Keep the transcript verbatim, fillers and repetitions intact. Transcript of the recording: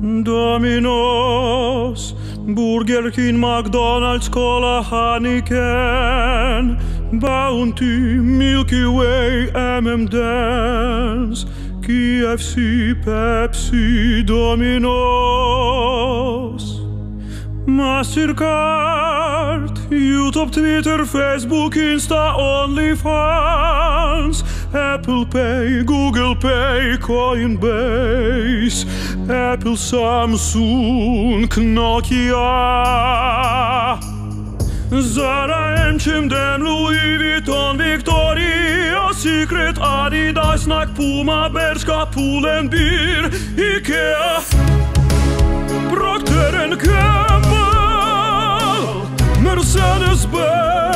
Domino's, Burger King, McDonald's, Cola, Heineken, Bounty, Milky Way, M and M's, K F C, Pepsi, Domino's, Mastercard, YouTube, Twitter, Facebook, Insta, OnlyFans, Apple Pay, Google Pay, Coinbase, Apple, Samsung, Nokia, Zara, H and M, Louis Vuitton, Victoria's Secret, Adidas, Nike, Puma, Bershka, Pull and Bear, Ikea, Procter and Gamble, Mercedes-Benz,